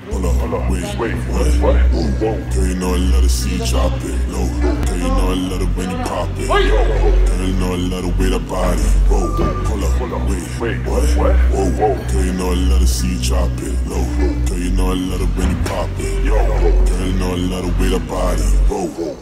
Hold up, wait, what? Girl, you know I love to see you drop it low. Girl, you know I love it when you pop it. Girl, you know I love the way that body roll. Hold up, wait, what? Whoa. Girl, you know I love to see you drop it low. Girl, you know I love it when you pop it. Girl, you know I love the way that body roll.